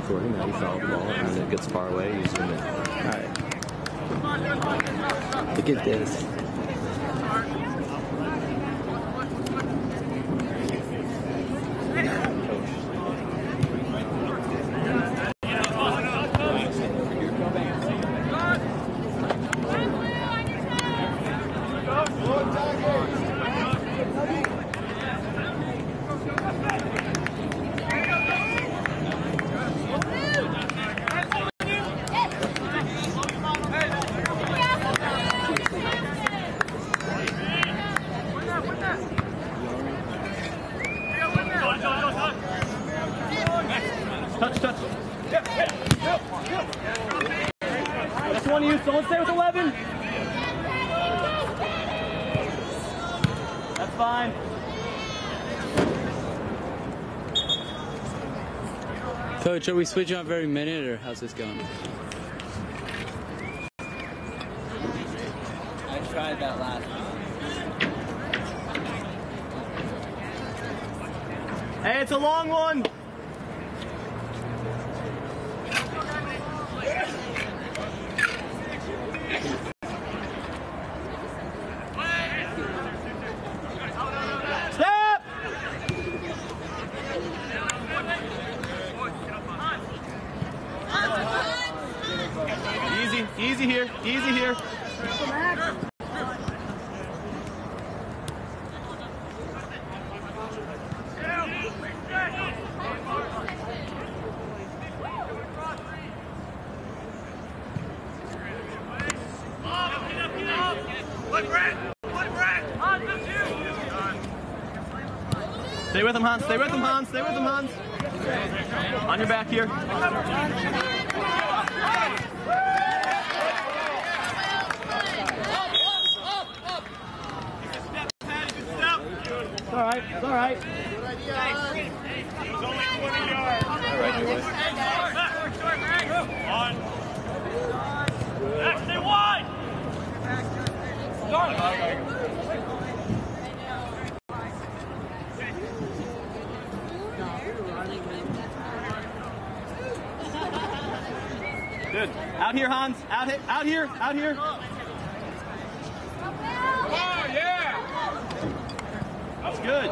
recording that he fouled the ball and then it gets far away, you zoom in. Alright. Look at this. Touch. That's one of you. Someone stay with 11. That's fine. Coach, are we switching up every minute, or how's this going? I tried that last one. Hey, it's a long one. Step! Easy here. Stay with him, Hans. On your back here. It's all right. Good idea. It was only 20 yards. All right, your way. On. Stay wide. Good. Out here, Hans. Out here. Oh, yeah. That's good.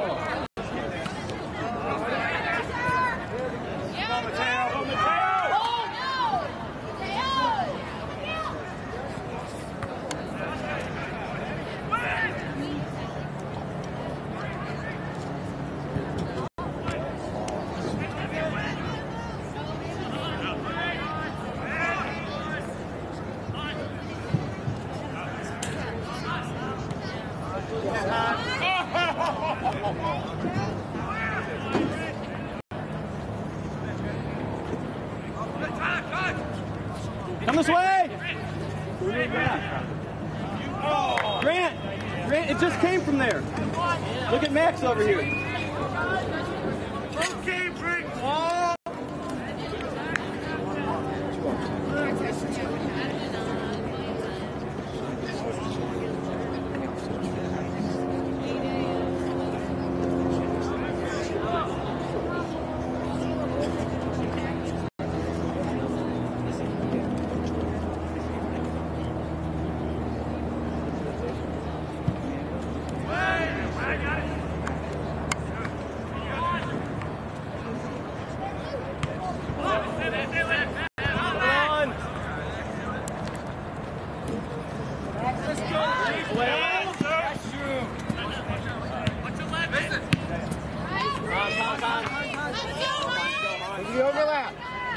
On the tail. Come this way. Grant, it just came from there. Look at Max over here. Okay, break. The overlap.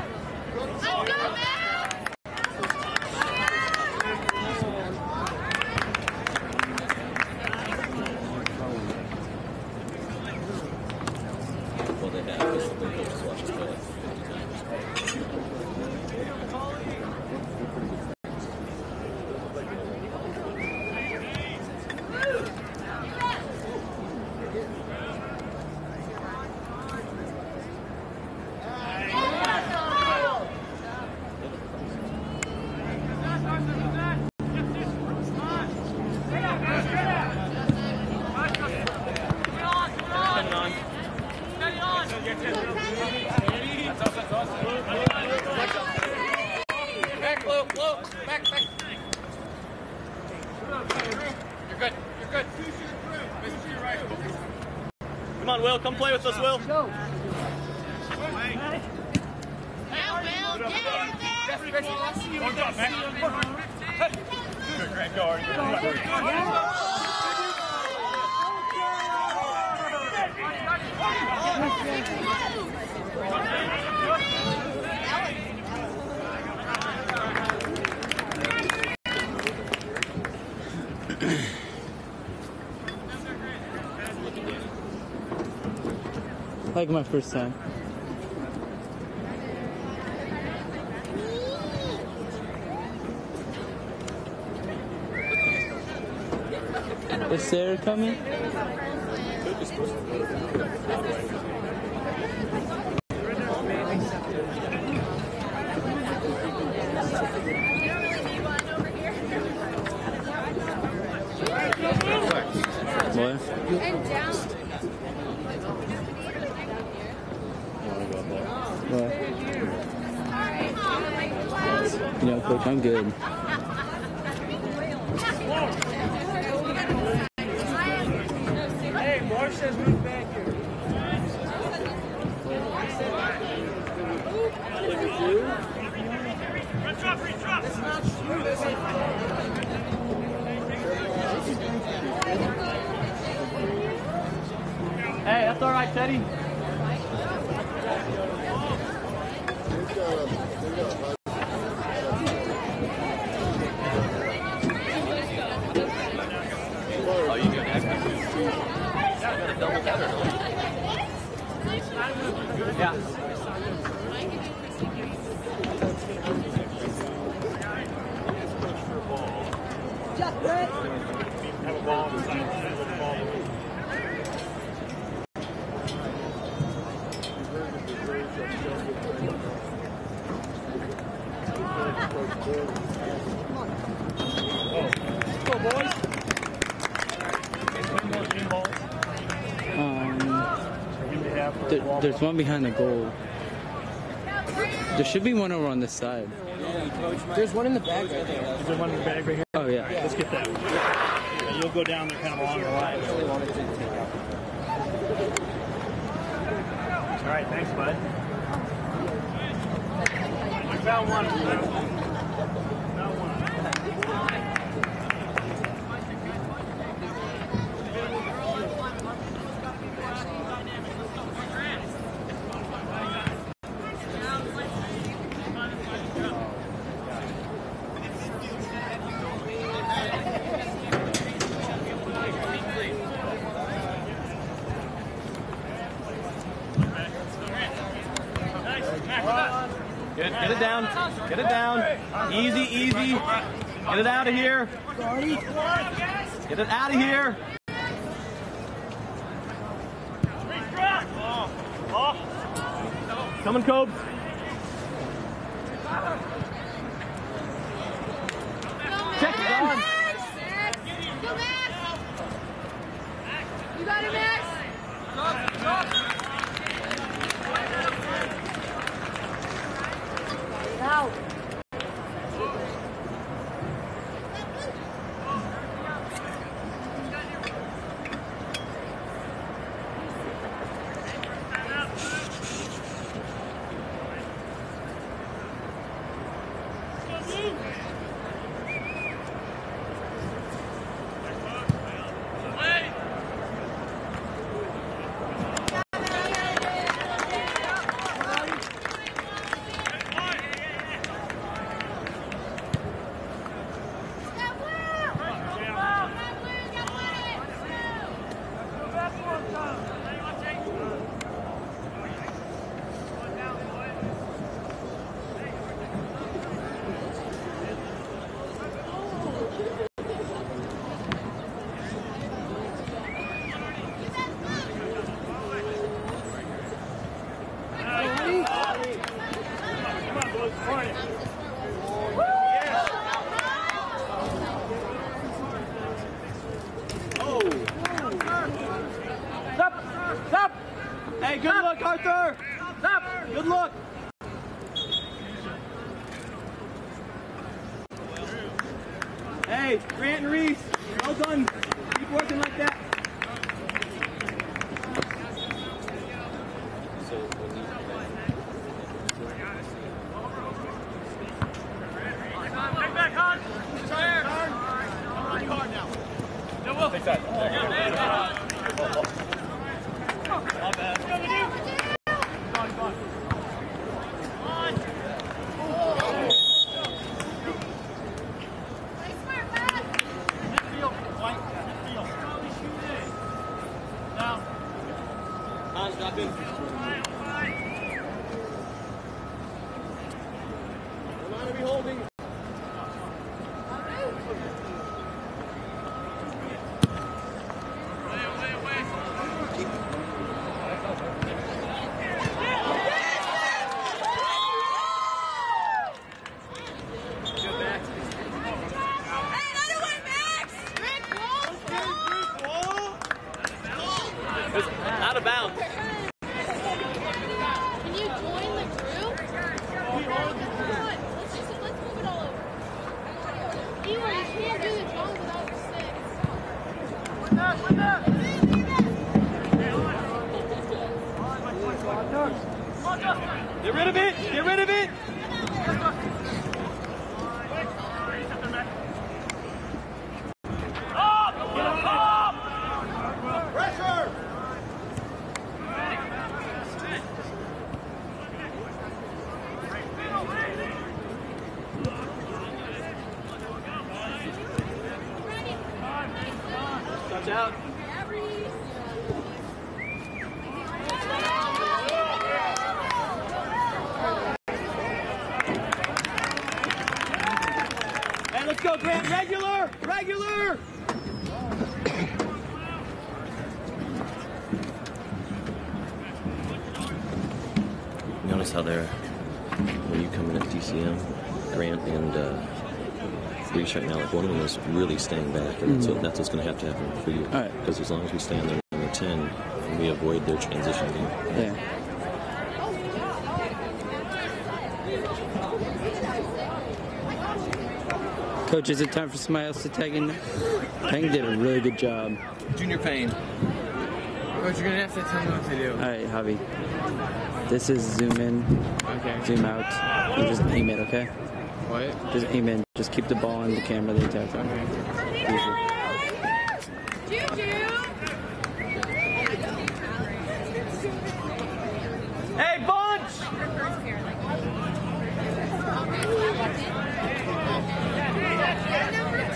Well, they have, because the coaches watch us play like 50 times. Will, come play with us, Will. Go. One drop, man. Good, great, go, Artie. Like my first time. Is Sarah coming? What? And down. What? You know, Coach, I'm good. Hey, Marsh says move back here. Hey, that's all right, Teddy. Oh, you got that? Got a double header. Yeah. Have a ball on the side. With the ball. There's one behind the goal. There should be one over on this side. There's one in the bag right there. Is there one in the bag right here? Oh yeah. Let's get that one. Yeah, you'll go down there kind of along the line. All right, thanks, bud. I found one. Found one. Get it down. Get it down. Easy, easy. Get it out of here. Get it out of here. Coming, Cobe. Check it on. Go, Max! You got it, Max! Out. Stop! Hey, good look, Arthur! Stop! Good look! Hey, Grant and Reese, well done. Keep working like that. Out of bounds. Can you join the group? Come on, let's move it all over. Eli, you can't do the John without the six. Get rid of it! Get rid of it! Touch out. Hey, let's go, Grant. Regular! Regular! Notice how they're, when you come in at DCM, Grant and Reese right now, like one of them is really staying back, and that's what's going to happen for you. All right. Because as long as we stay on the 10, we avoid their transition game. Yeah. Coach, is it time for somebody else to tag in? Peng did a really good job. Junior Payne. Coach, you're gonna have to tell me what to do. All right, Javi. This is zoom in, Okay. zoom out, and just aim it, okay? What? Just aim in. Just keep the ball on the camera the entire time. Easy. Hey, bunch! Number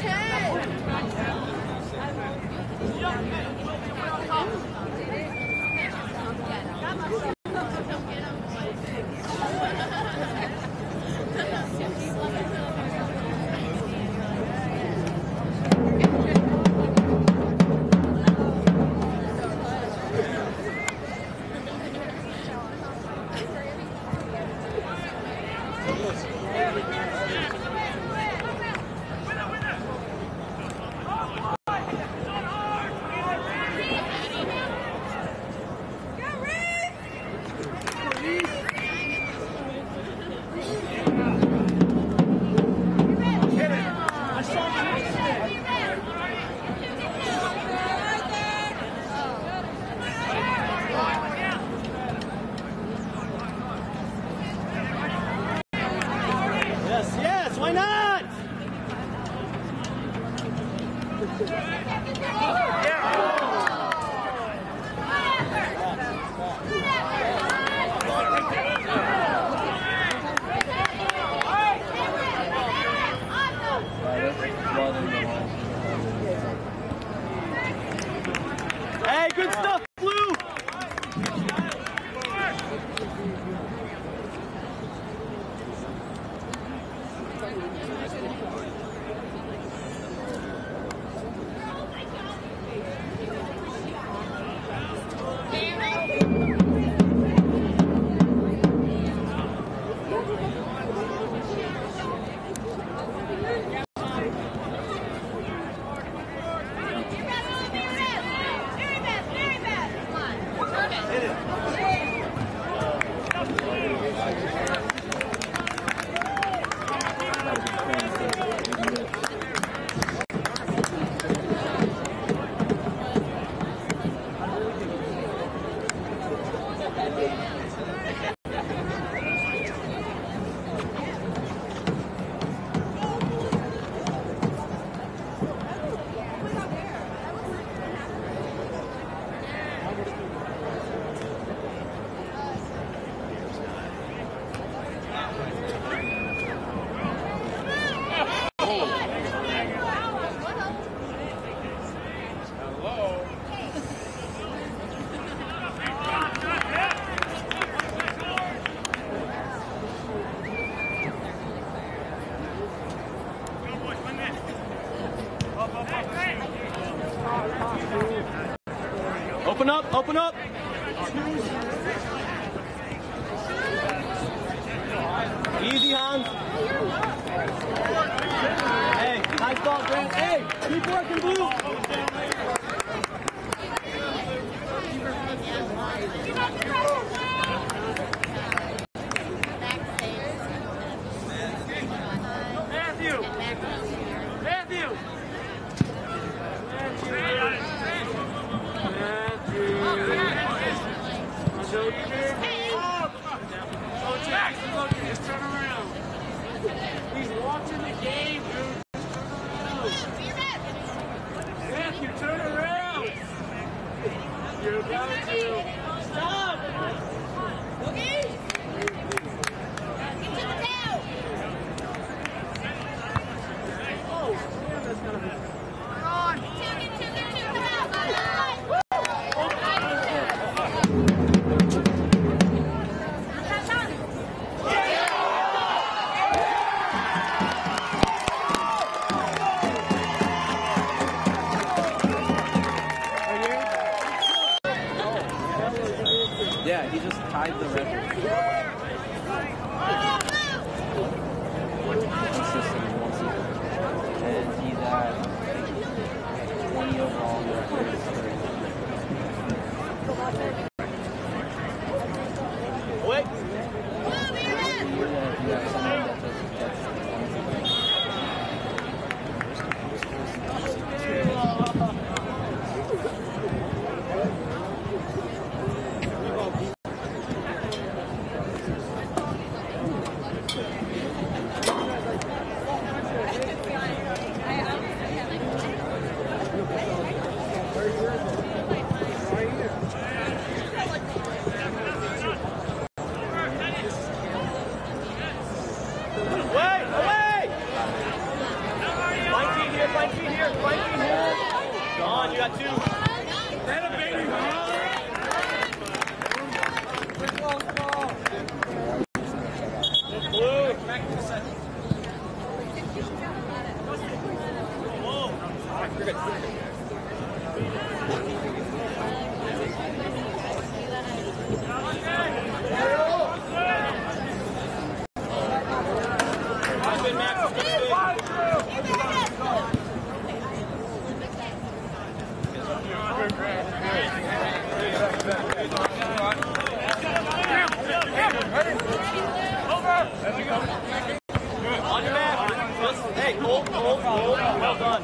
1 Open up, open up. Easy, Hans. Hey, nice ball, Grant. Hey, keep working, Blue. Matthew! Matthew! Just turn around. He's watching the game, dude. Matthew, turn around. You're about to. Stop. Okay. Get to the tail. Oh, man, that's gonna be. Get two. Come out. Yeah, he just tied the record. Consistent in one season. And he's at 20 overall in the record. Wait. John, you got two. That a baby ball. Blue. Back to the center. Whoa. You're good. On your back. Just, hey, hold. Well done.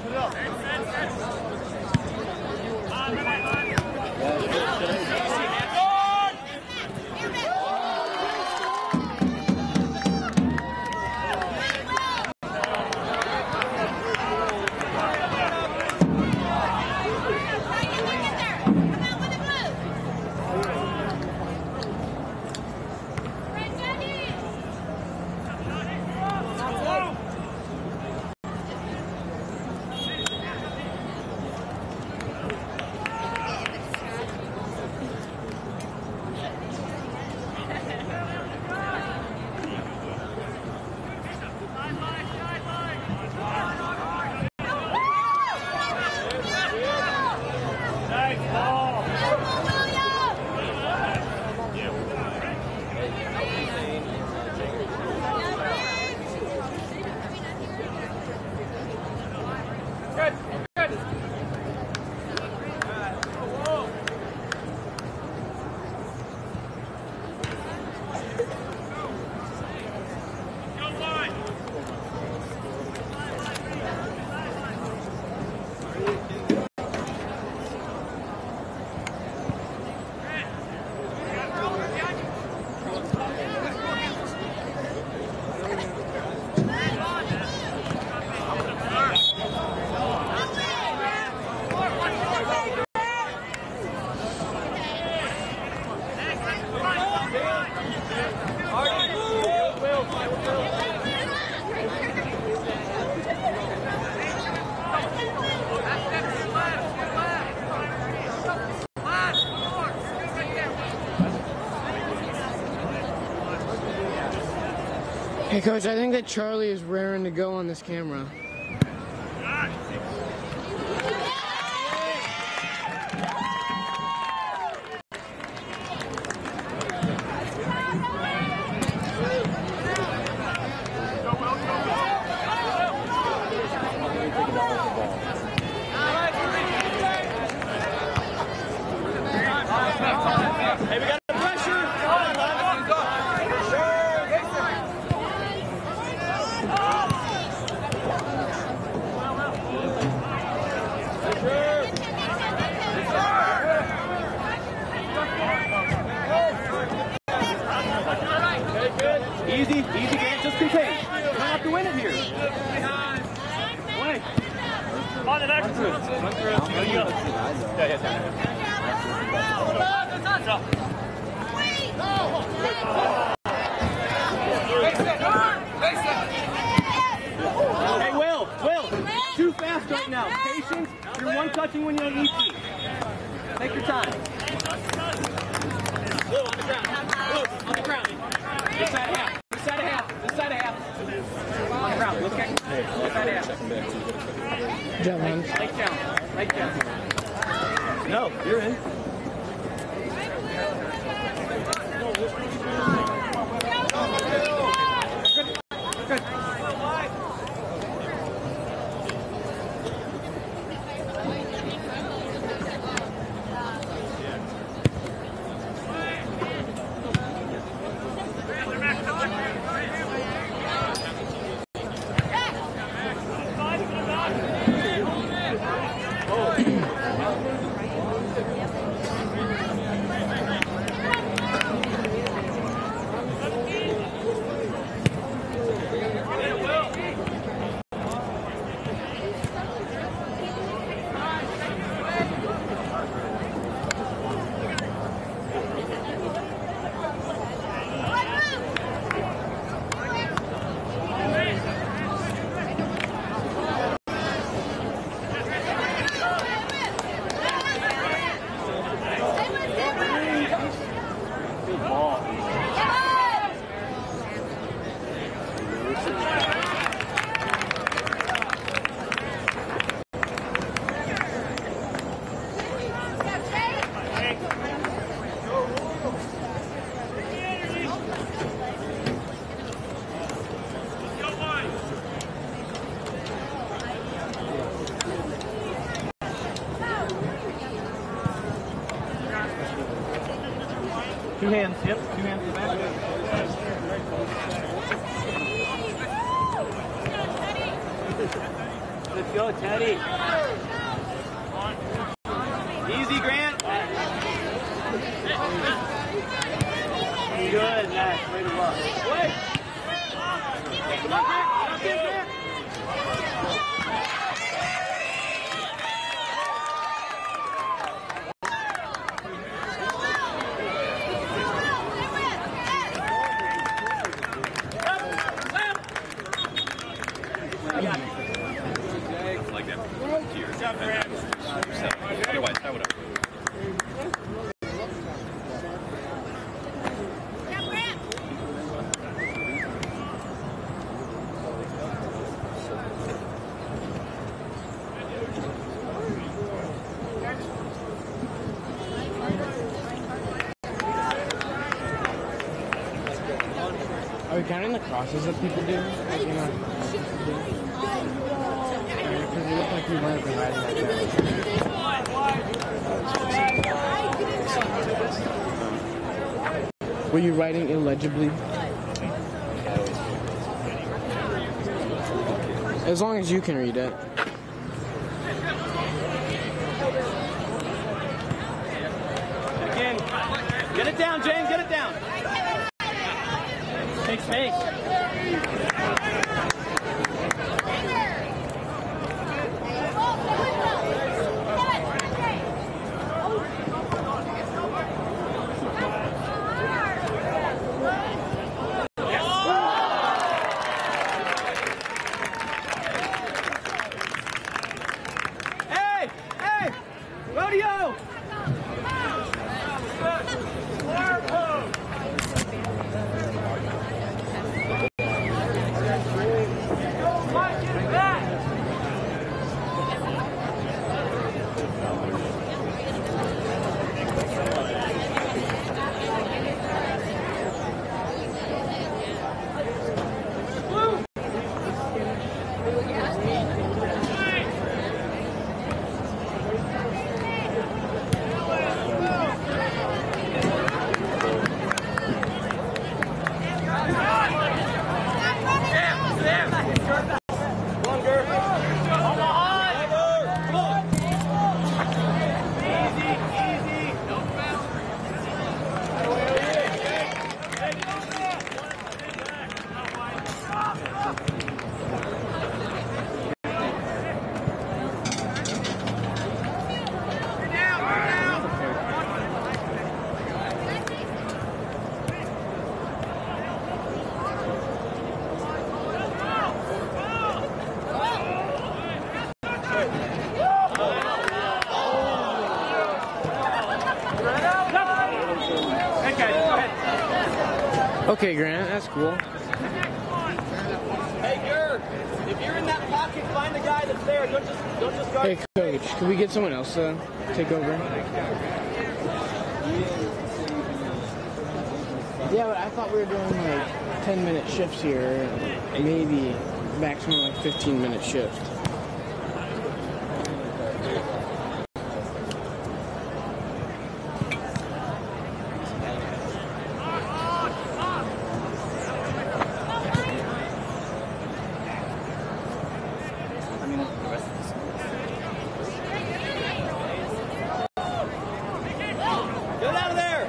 Hey, Coach, I think that Charlie is raring to go on this camera. Easy, Grant, just contain. You don't have to win it here. Away. On the next one. There you go. Hey, Will, too fast right now. Patience. You're one touching when you don't need to. Take your time. Will, on the ground. Will, on the ground. This side of half. This side of half. This side of half. On the ground. Look at this side of half. Jump on. Right down. No, you're in. Good. Two hands, yep, 2 hands to the back. Let's go, Teddy. Easy, Grant. Good, Max. Way to walk. Wait. Come on, Grant. Up in, Grant. Like that. Cheers. Otherwise, I would have. Are we counting the crosses that people do? Like, you know, because it looked like we weren't been riding like that. Were you writing illegibly? As long as you can read it. Again. Get it down, Jane. Get it down. Take space. Hey! Rodeo! Okay, Grant, that's cool. Hey, Gert, if you're in that pocket, find the guy that's there. Don't just guard. Hey, coach, can we get someone else to take over? Yeah, but I thought we were doing like 10-minute shifts here, maybe maximum like 15-minute shift. Get out of there.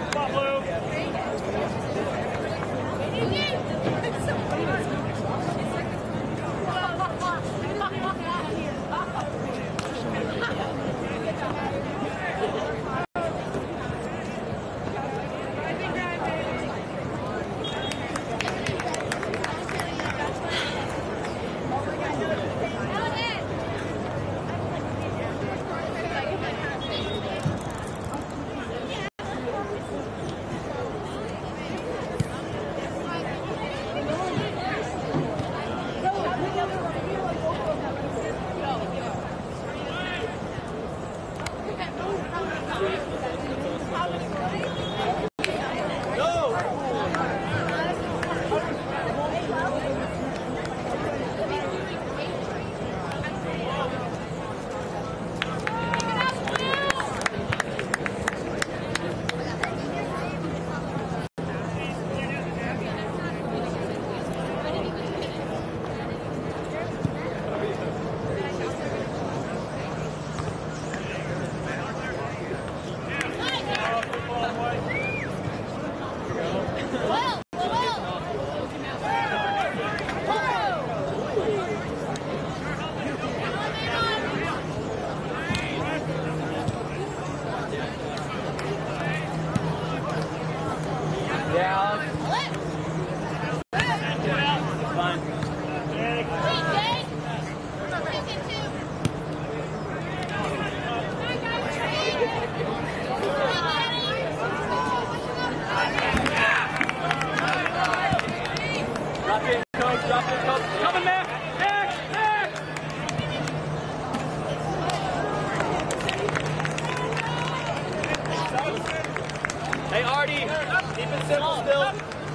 Hey, Artie, keep it simple still.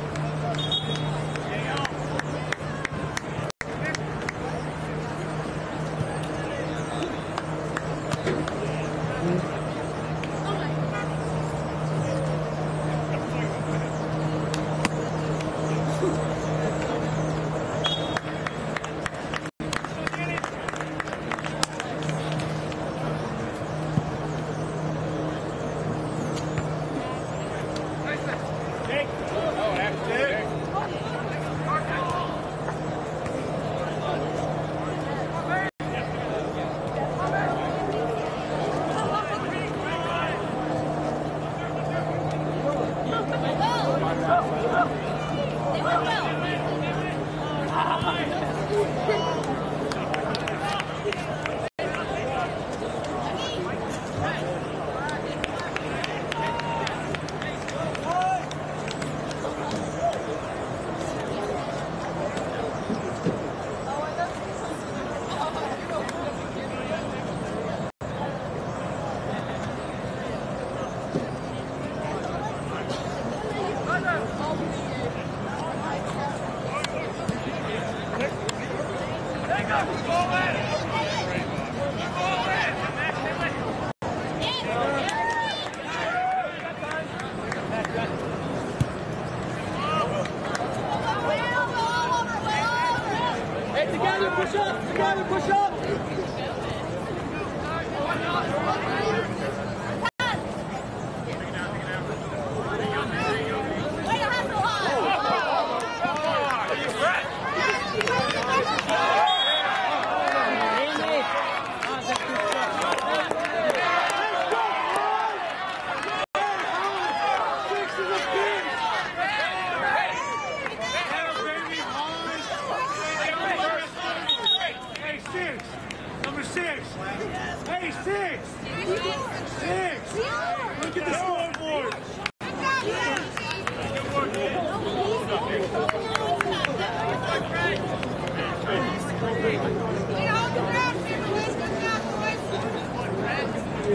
Push up, together, push up.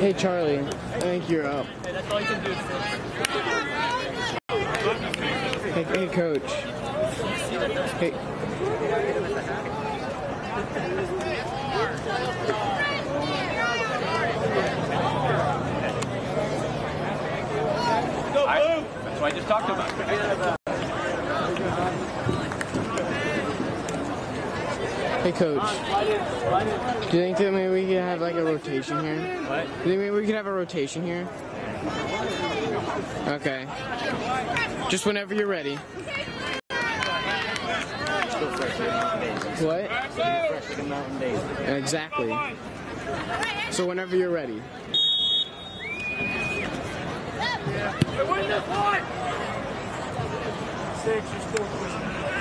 Hey Charlie, I think you're up. That's all you can do. Hey coach. Hey. That's what I just talked about. Hey coach. Do you think that maybe we could have like a rotation here? What? Do you think maybe we could have a rotation here? Okay. Just whenever you're ready. What? Exactly. So whenever you're ready. Win this one! 6, you're still pushing.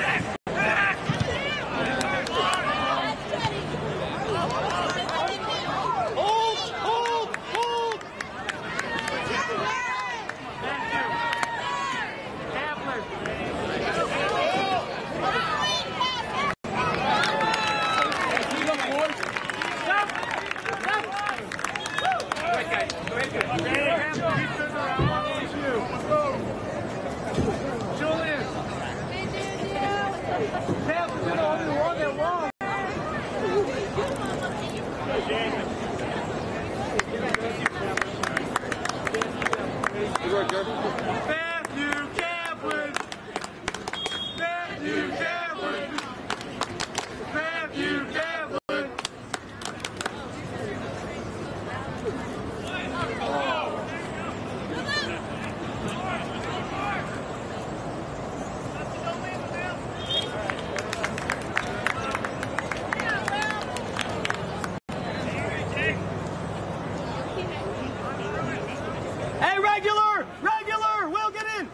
Hey, regular! Regular! Will, get in!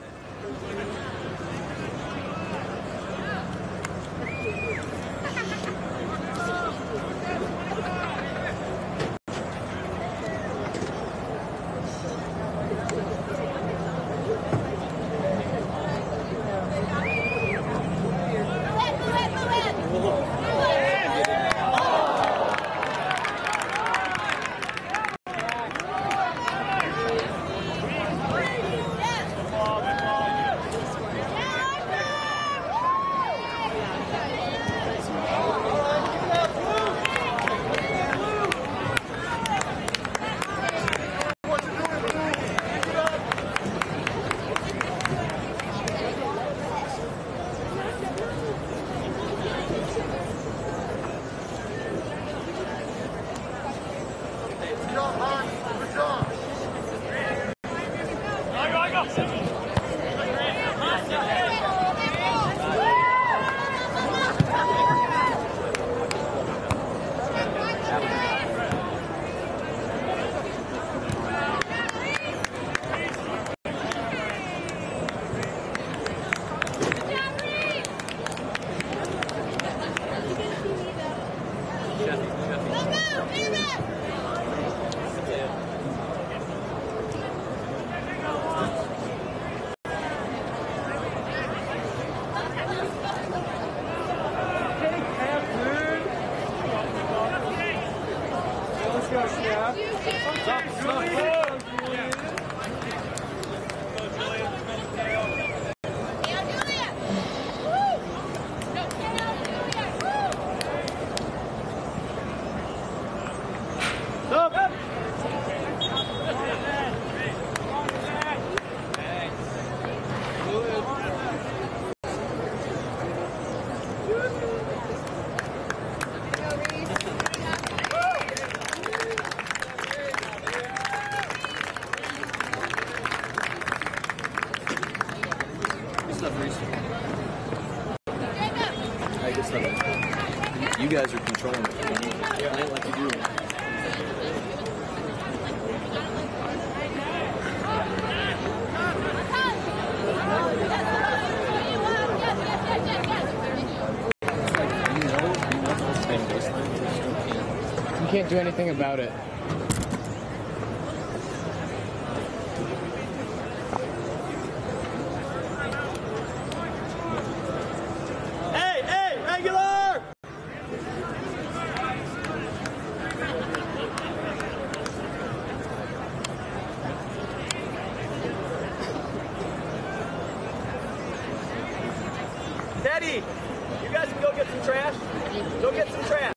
You guys are controlling it. Play it like you do. You can't do anything about it. Hey, hey, regular! ready. You guys can go get some trash. Go get some trash.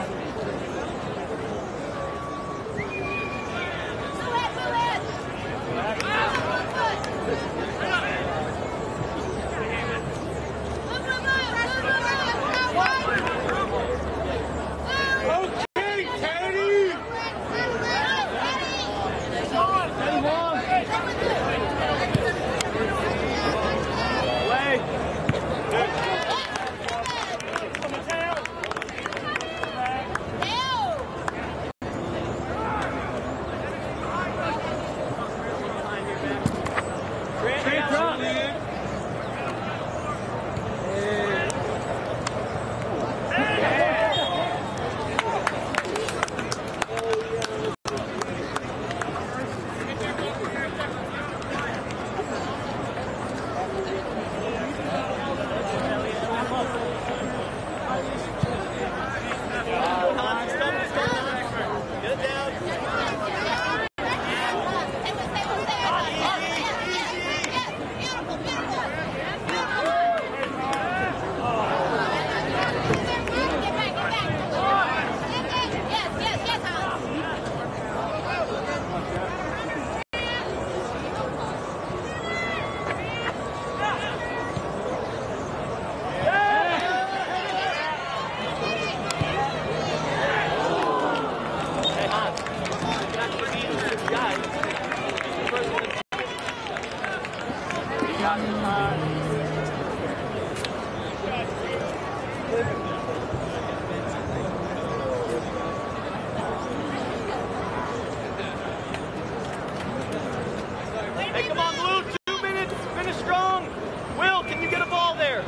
Hey, come on, Blue. 2 minutes. Finish strong. Will, can you get a ball there?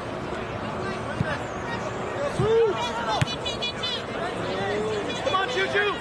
Come on, Choo-Choo.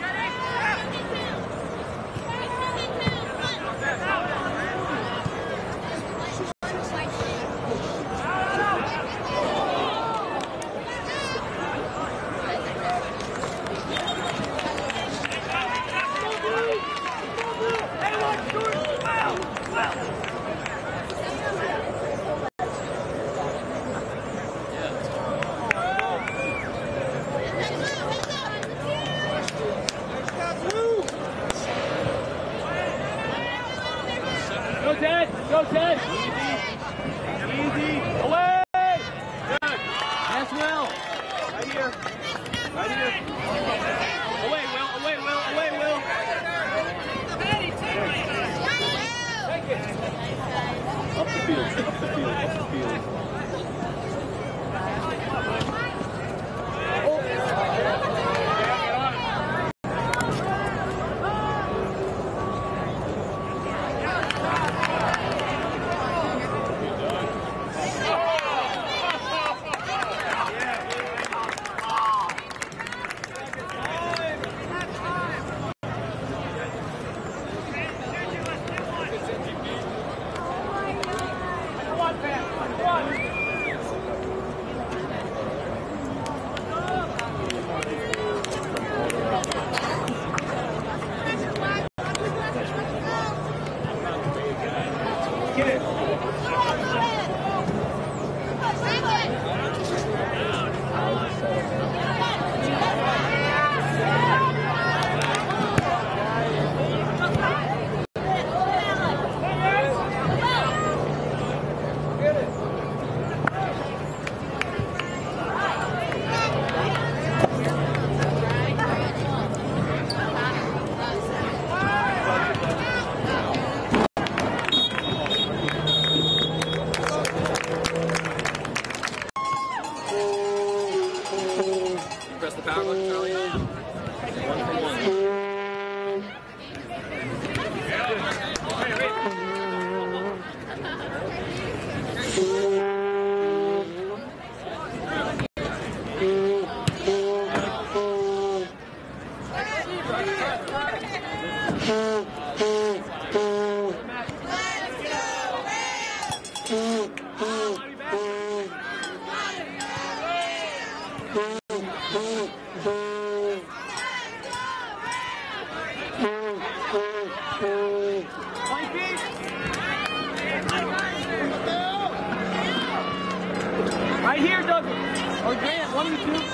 Go, Ted! Go, Ted! Easy! Away! Good! Yes, Will! Right here! Right here! Away, Will! Away, Will! Away, Will! Up the field! Up the field! Up the field! Press the power button, Charlie. 1 for 20 feet. Right here, Doug. Or Grant, one of you two.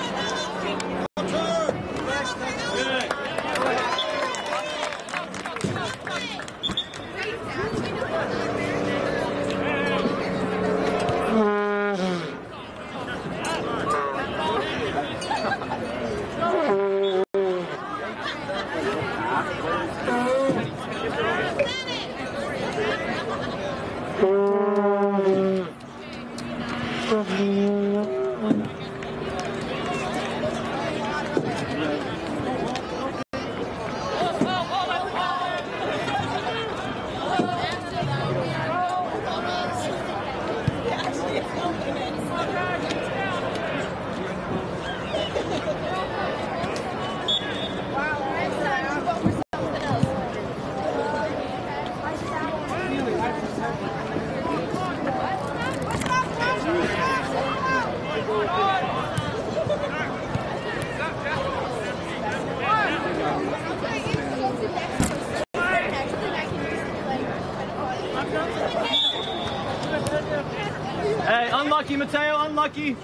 Hey, unlucky, Mateo, unlucky.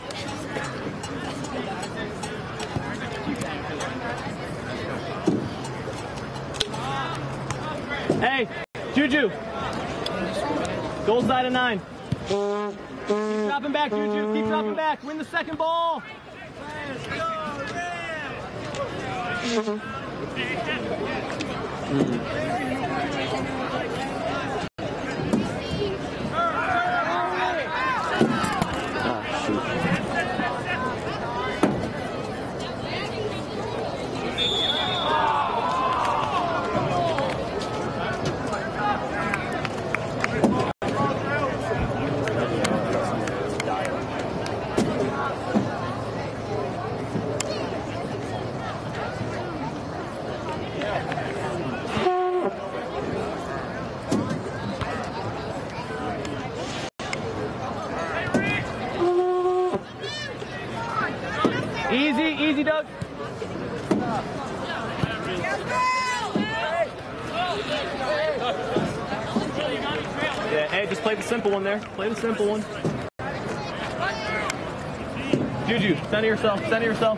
Hey, Juju. Goal side of 9. Keep dropping back, Juju. Keep dropping back. Win the second ball. Easy, easy, Doug. Yeah, hey, just play the simple one there. Play the simple one. Juju, center yourself, center yourself.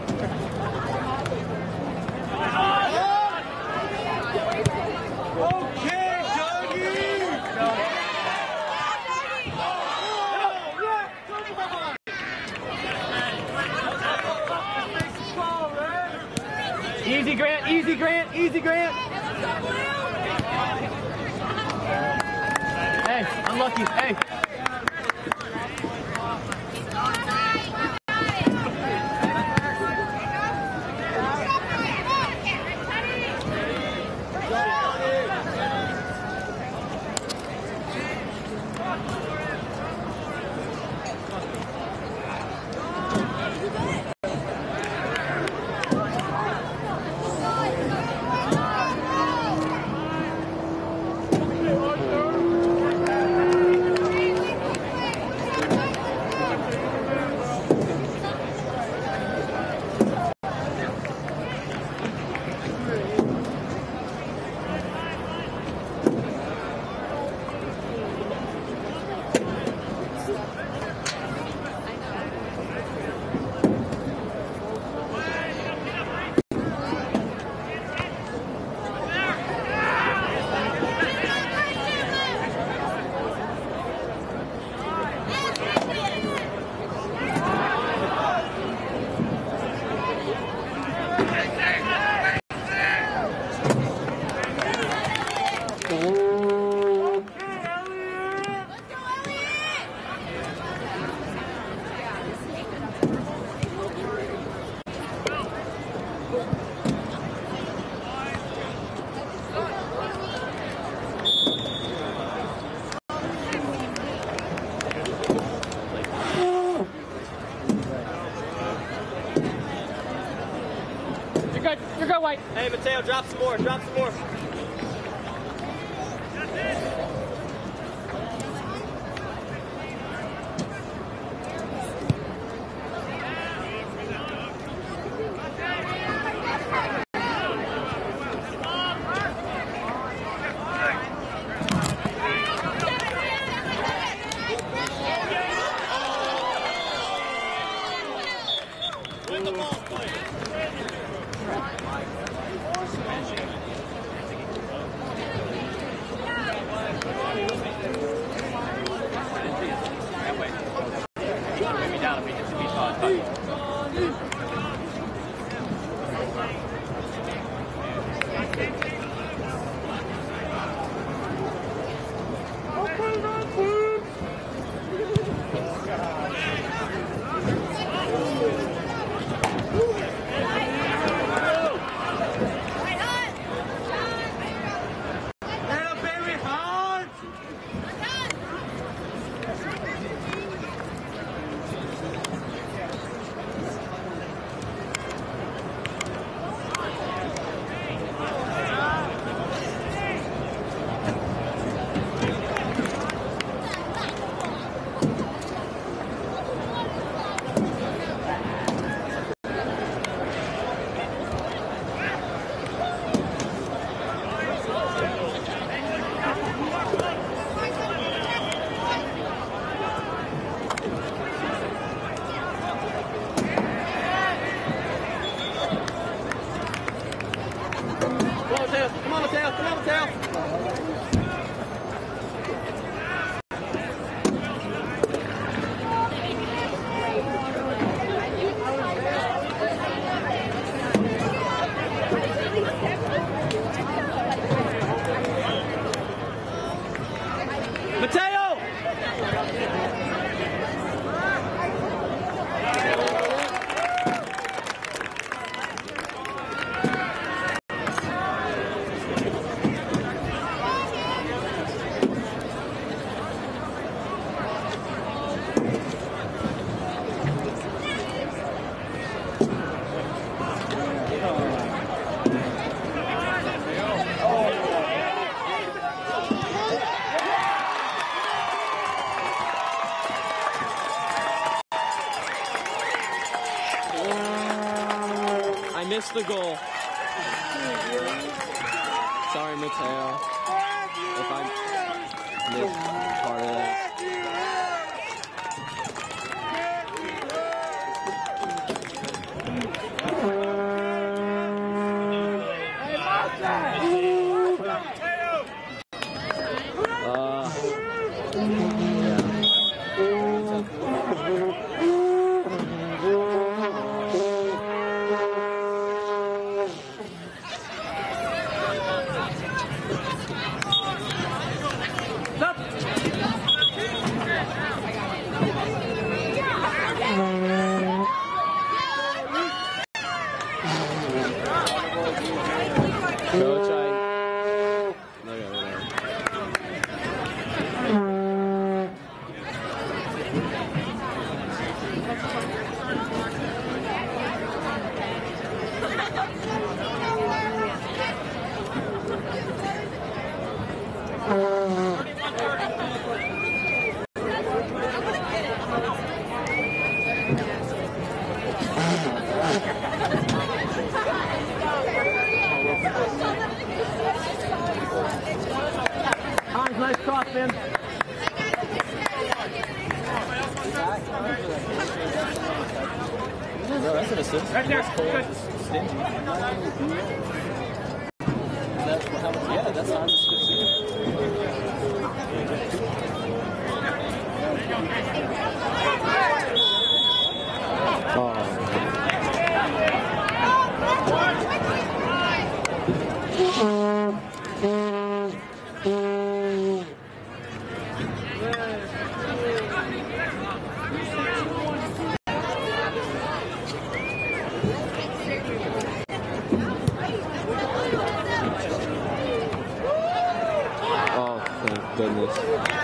Easy, Grant, easy, Grant, easy, Grant. Hey, unlucky, hey. You're good, White. Hey, Mateo, drop some more, drop some more. Come on, Mateo. Come on, Mateo. Mateo! I missed the goal. Sorry, Mateo. If I missed part of that. Coach, Hans, nice cross, man. No, that's an assist. Right there. Good. Stingy. Yeah, that's not oh, thank goodness.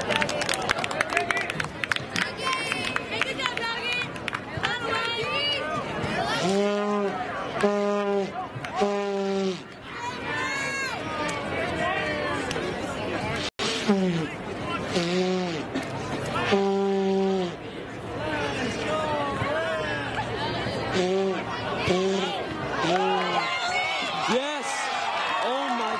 Yes! Oh my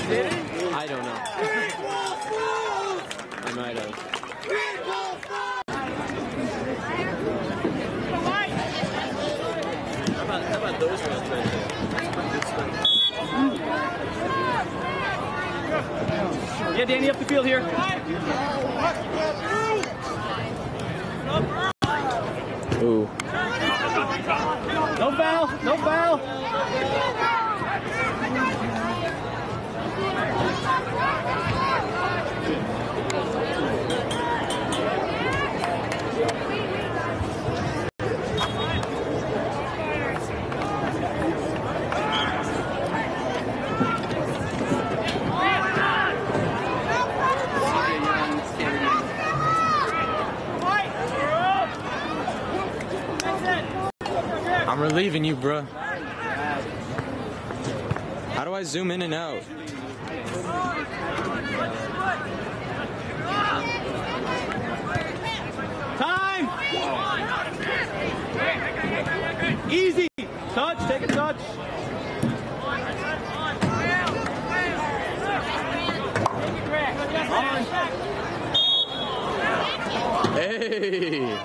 I don't know. I might have. How about those ones right there? Yeah, Danny, up the field here. Ooh. No foul, no foul. I'm relieving you, bruh. How do I zoom in and out? Time. Easy. Touch, take a touch. Hey!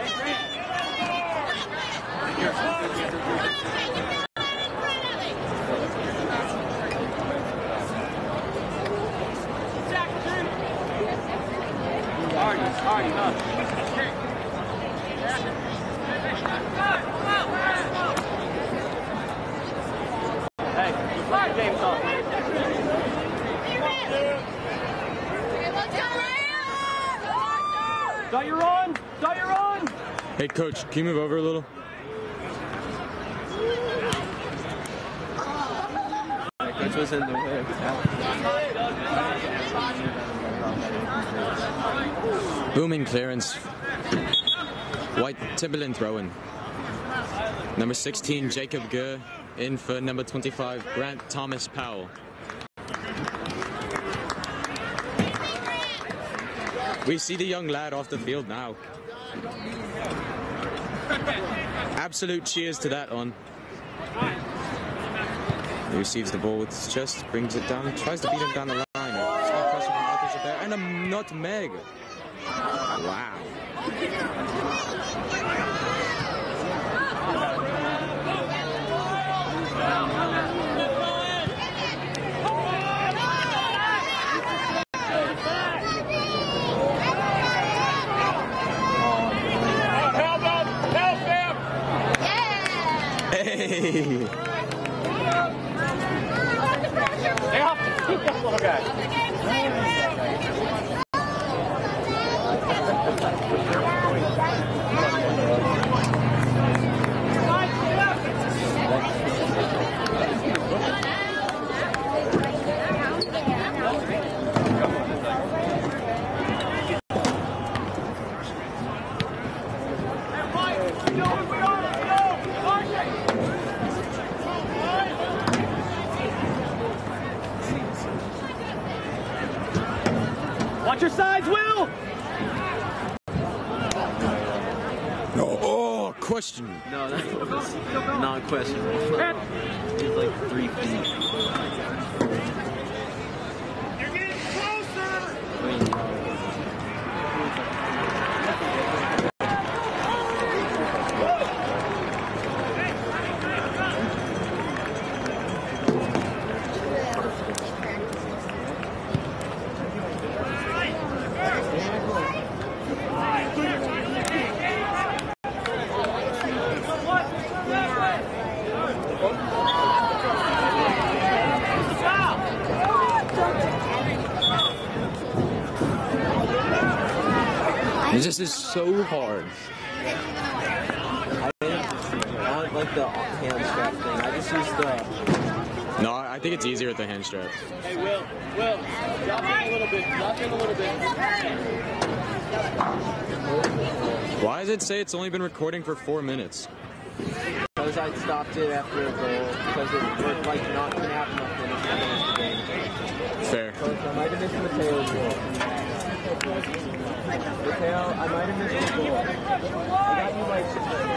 Game's on. Thought you're on. Thought you're on. Hey, coach, can you move over a little? Coach was in the way. Booming clearance. White Timberland throwing. Number 16, Jacob Gurr. In for number 25, Grant Thomas Powell. We see the young lad off the field now. Absolute cheers to that on. He receives the ball with his chest, brings it down, tries to beat him down the line. Small pressure from Arthur Chabert, and a nutmeg. Wow. Hey! Watch your sides, Will! Oh, question. No, that was non-questionable. He's like 3 feet. You're getting closer! This is so hard. I don't like the hand strap thing. I just use the... No, I think it's easier with the hand strap. Hey, Will, drop in a little bit, Why does it say it's only been recording for 4 minutes? Because I stopped it after a goal. Because it was like not going to happen enough finish the game. Fair. Coach, I might have missed Mateo's goal. Mateo, I might have missed the goal. I got you like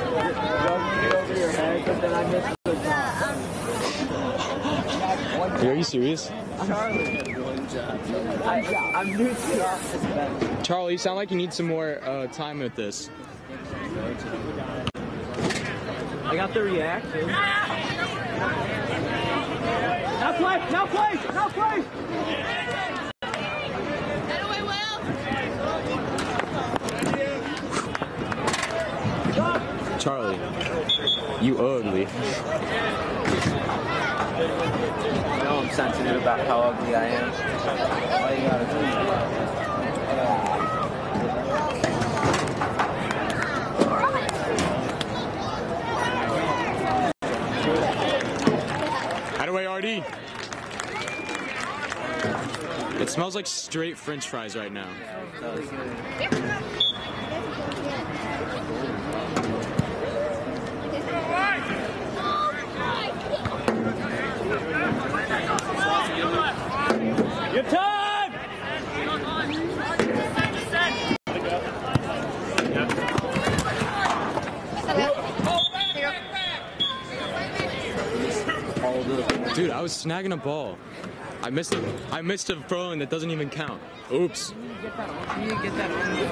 juggling it over your head, but then I missed the shot. You're you serious? Charlie did a really good job. I'm new to the office, but Charlie, you sound like you need some more time with this. I got the reaction. Now play! Now play! Now play! That away well. Charlie, you ugly. you know I'm sensitive about how ugly I am. All you gotta Out of way, RD. It smells like straight French fries right now. Your time! Dude, I was snagging a ball. I missed a throw and that doesn't even count. Oops. You need to get that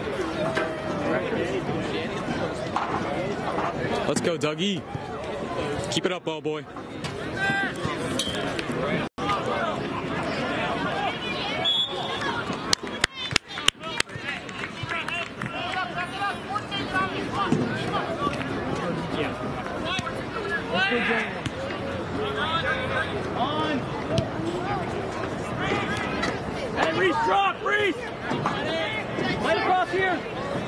on. Let's go, Dougie. Keep it up, ball boy. On! Hey, Reese, drop! Reese! Right across here!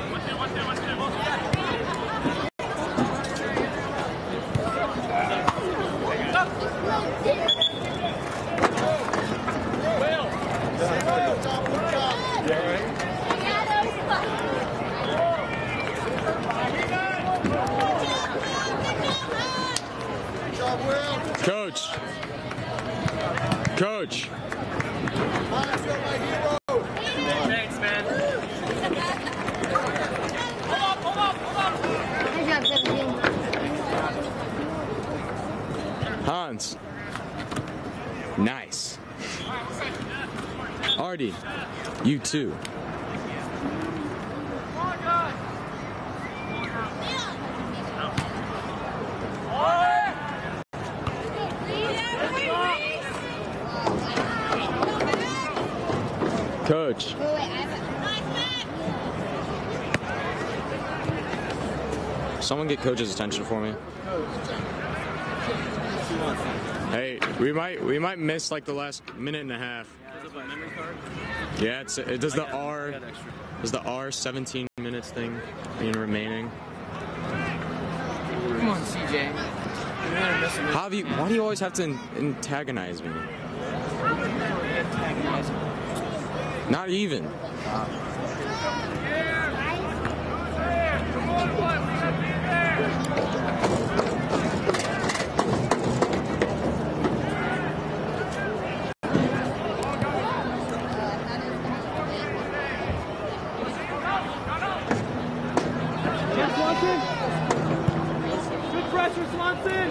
Coach. Coach. Thanks, man. Good job, 17. Hans. Nice. Artie. You too. Coach. Someone get coach's attention for me. Hey, we might miss like the last minute and a half. Yeah, it does the R. Does the R 17 minutes thing being remaining? Come on, CJ. Why do you always have to antagonize me? Not even. Yes, Swanson! Good pressure, Swanson!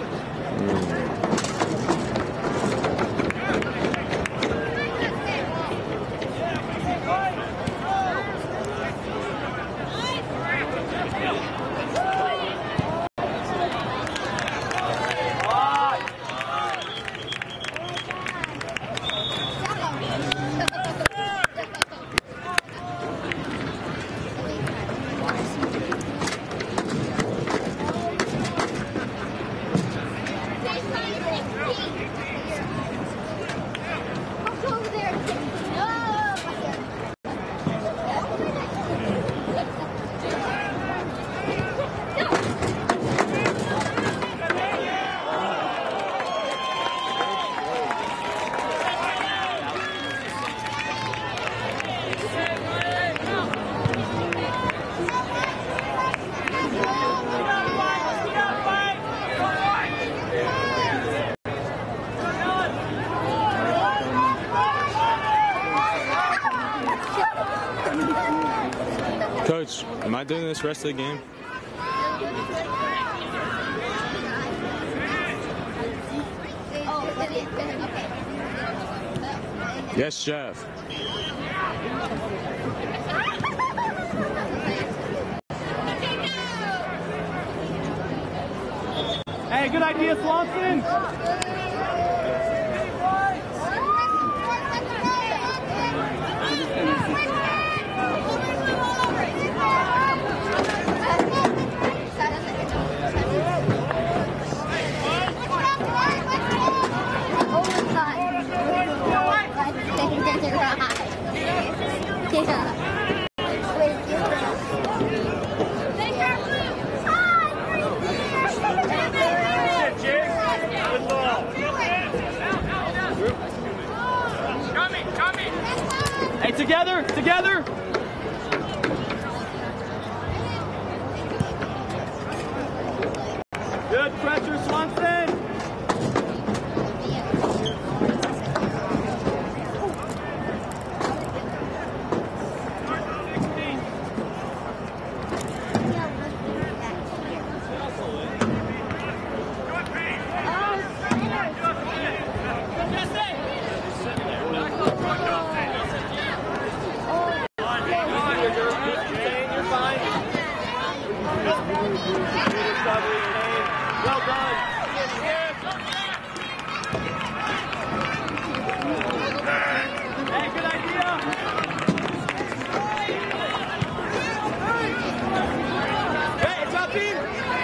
Coach, am I doing this rest of the game? Oh, okay. Yes, chef. Hey, good idea, Swanson. Hey, together, together. Good pressure, Swanson. Well done. Hey, good idea. Hey, it's up, team.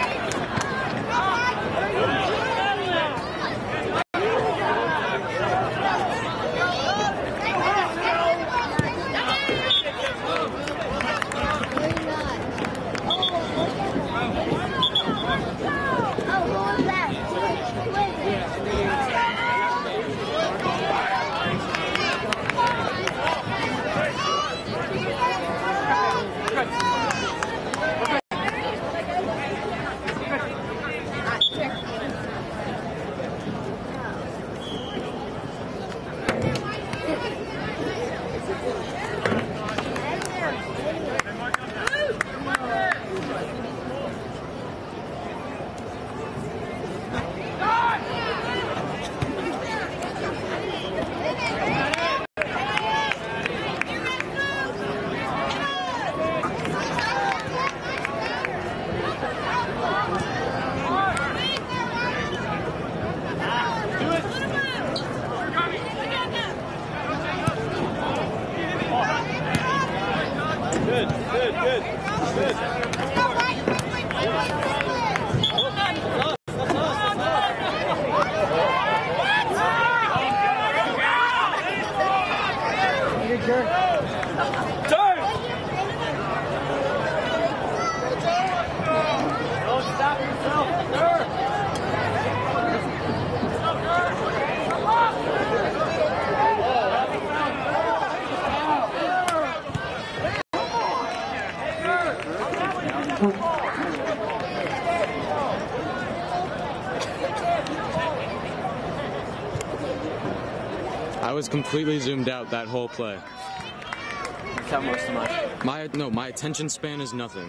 I was completely zoomed out that whole play. Count most of mine. My attention span is nothing.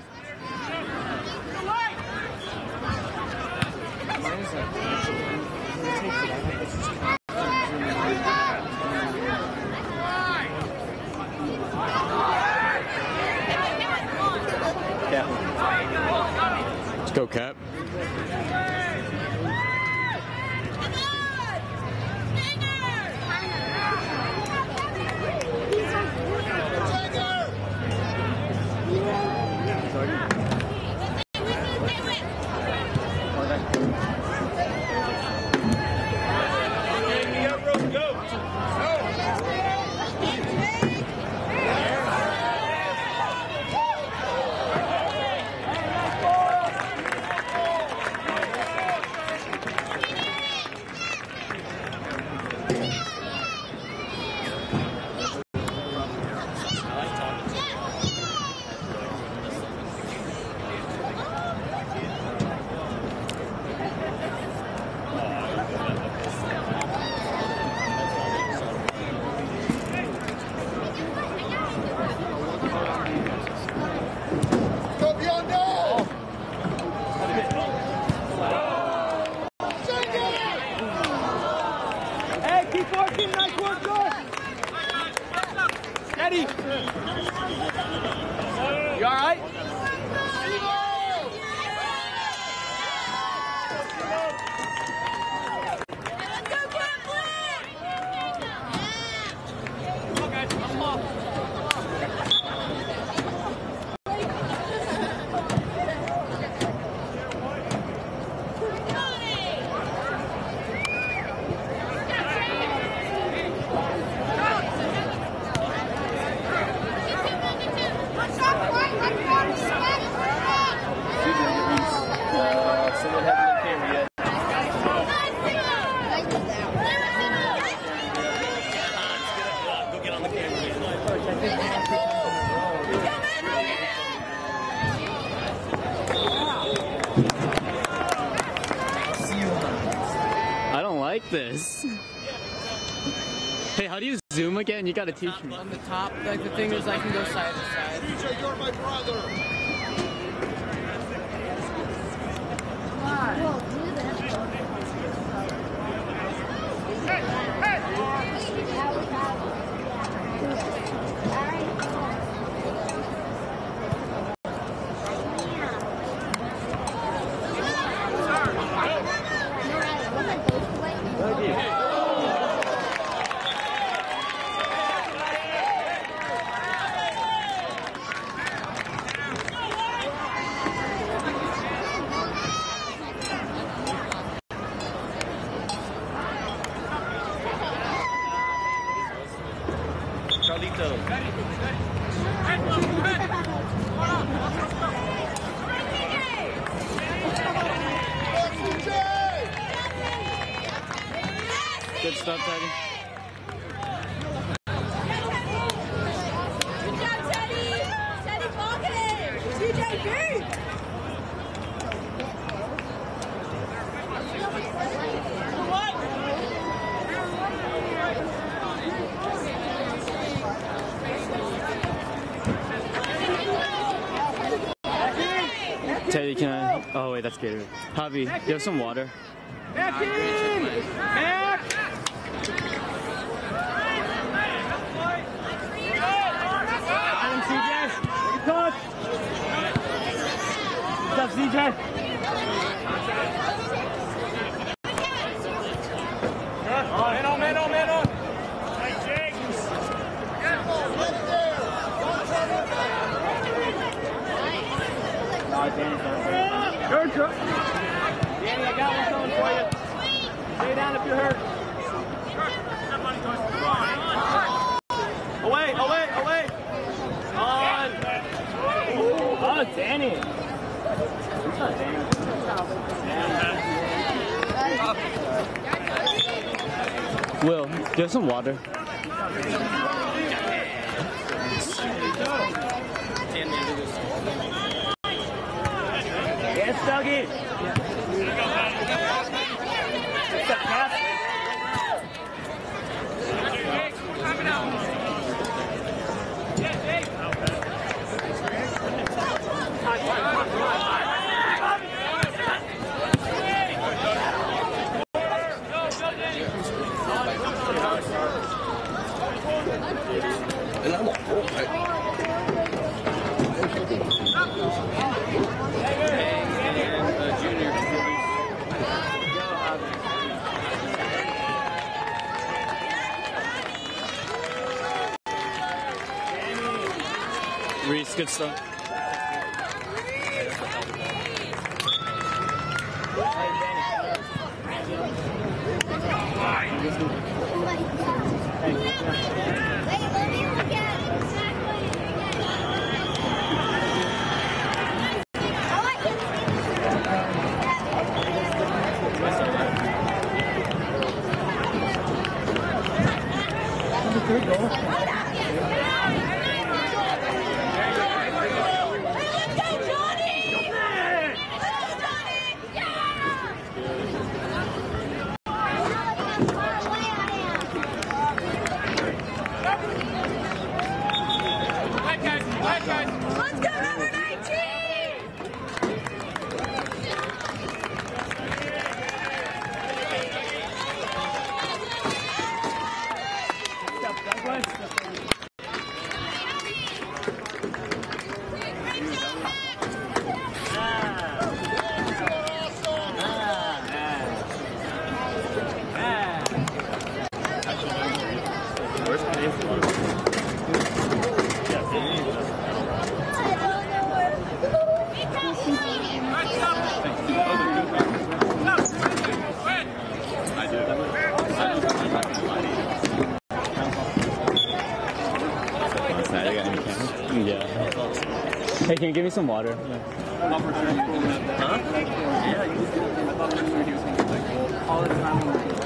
Let's go, Cap. Cody! You all right? Someone hasn't been camera yet. Go get on the camera. I don't like this. Hey, how do you zoom again? You gotta teach me. On the top, like the fingers, I can go side to side. DJ, you're my brother. Carlito. Good stuff, Teddy. Good job, Teddy! Teddy Falcon! TJ Green! Teddy, can I? Oh, wait, that's Gatorade. Javi, do you have some water? Back in! Back! Adam, CJ! Good touch! What's up, CJ? Man on! Nice, Jake! Good try. Danny, I got one coming for you. Stay down if you're hurt. Away! On! Oh, Danny. It's not Danny. Will, do you have some water? Yes, Dougie. It's a pass. And I'm like, oh, Reese, good stuff. Let's go, number 19! Yeah. Hey, can you give me some water? Huh? All the time.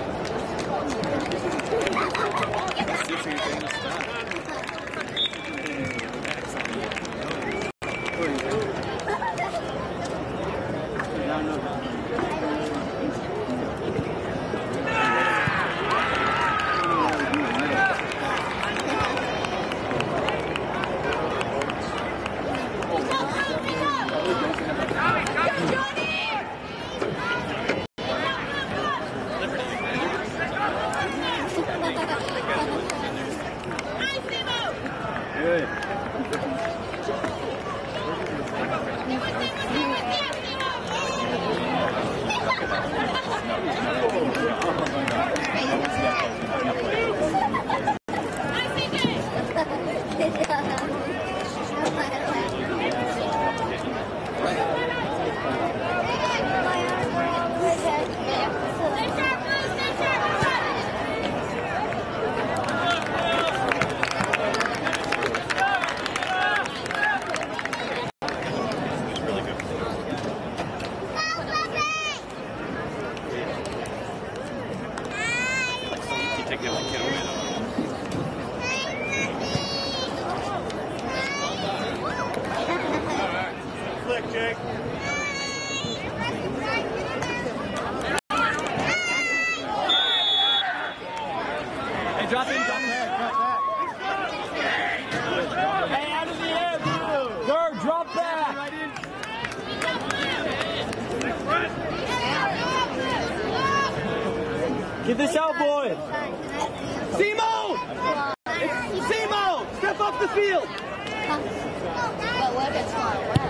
Get this out, boy! Simo! Simo! Step up the field! But what if it's far away?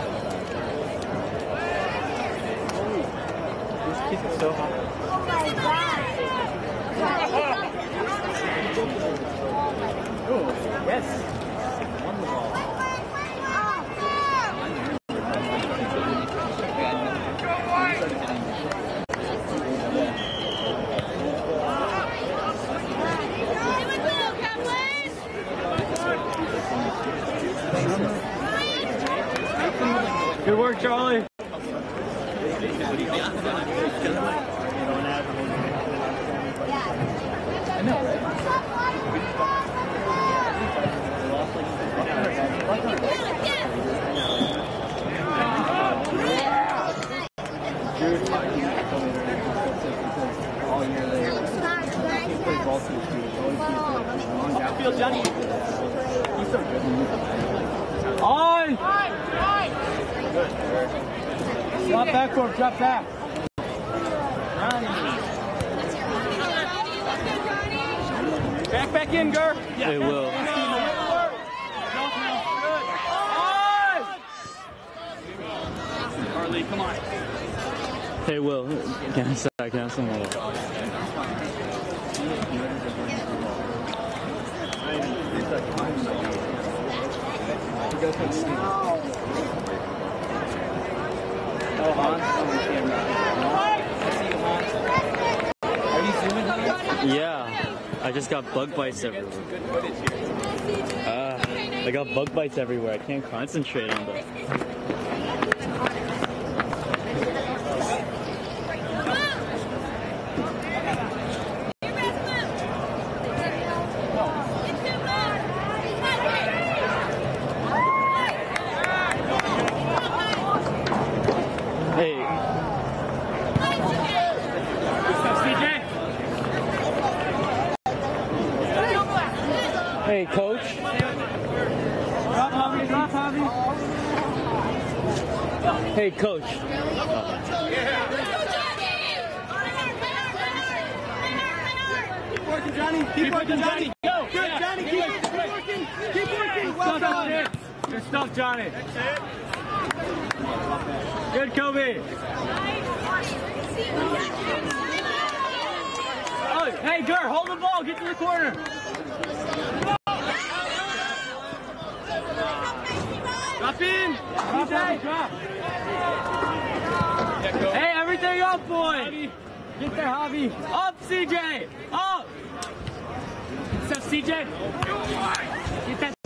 This kick is so hot. Oh my god! Oh, yes. Won the ball. Good work, Charlie. On! Drop back for him, drop back. Back in, Gur. They will. Harley, come on. Hey, Will. Can I have some water? Oh, Hans on the camera. Are you zooming, Hans? Yeah. I just got bug bites everywhere. I got bug bites everywhere. I can't concentrate on them. Hey, coach. Drop, Javi, drop, Javi. Hey, coach. Keep working, Johnny. Keep working, Johnny. Go. Good, Johnny. Keep working. Keep working. Well done. Good stuff, Johnny. Good, Kobe. Oh, hey, Gur, hold the ball. Get to the corner. Drop in. CJ. Drop. Hey, everything up, boy. Get there, Javi. Up, CJ. Up. What's up, CJ? Get that